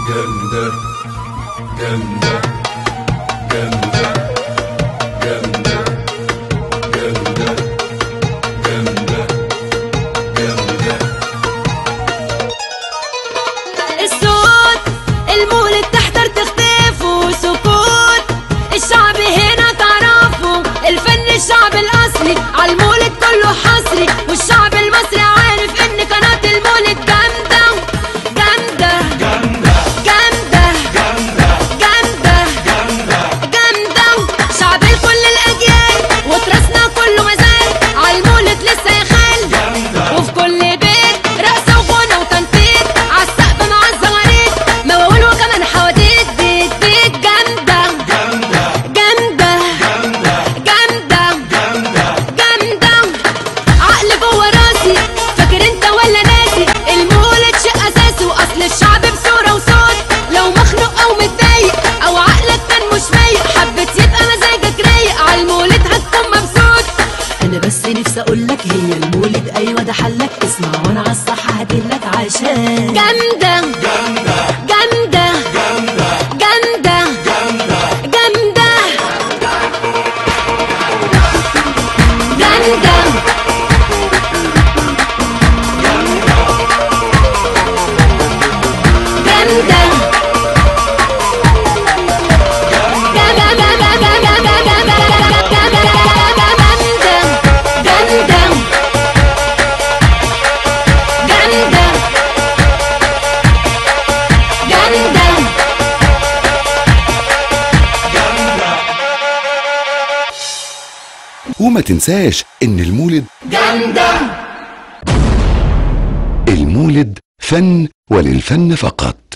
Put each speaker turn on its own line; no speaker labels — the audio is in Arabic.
جامدة جامدة جامدة جامدة جامدة جامدة جامدة.
الصوت المولد تحضر تختفوا، سكوت الشعب هنا تعرفوا، الفن الشعب الأصلي عالمولد كله حصري، والشعب المصري عارف إن قناة المولد جامدة جامدة جامدة جامدة جامدة جامدة. شعب لكل الأجيال وتراثنا كله مازال عالمولد لسه يخال، وفي كل بيت رقصة وغنى وتنطيط، عالسقف مع الزغاريد مواويل وكمان حواديت، بيت بيت جامدة جامدة جامدة جامدة. عقل جوه راسي فاكر انت ولا ناسي، المولد شيء اساسي واصل الشعب بصورة وصوت، لو مخنوق او متضايق او عقلك كان مش فايق، حبيت يبقى مزاجك رايق عالمولد هتكون مبسوط.
انا بس نفسي اقولك هي المولد ايوه ده حلك، اسمع وانا عالصح هدلك عشان
جامدة جامدة جامدة جامدة جامدة جامدة.
وما تنساش ان المولد
جامدة.
المولد فن وللفن فقط.